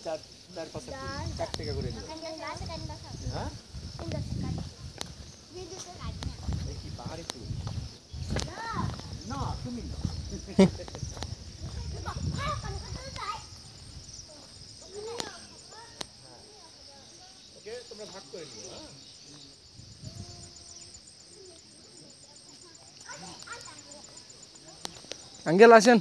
চার চার পাঁচ 4 টাকা করে নিও হ্যাঁ কি পাহাড়ি ফুল না তুমি না ওকে তোমরা ভাগ করে নিও হ্যাঁ আঙ্কেল আসেন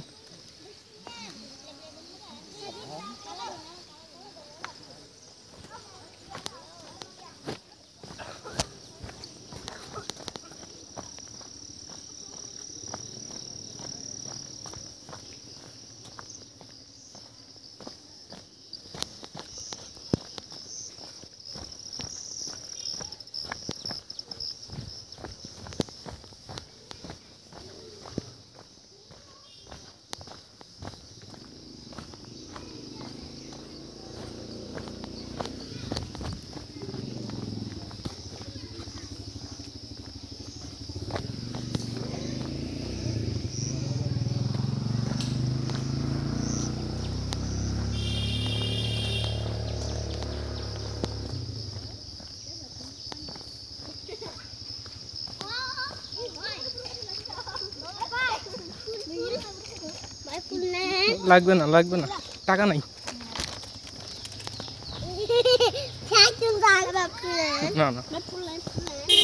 লাগবে না টাকা নাই না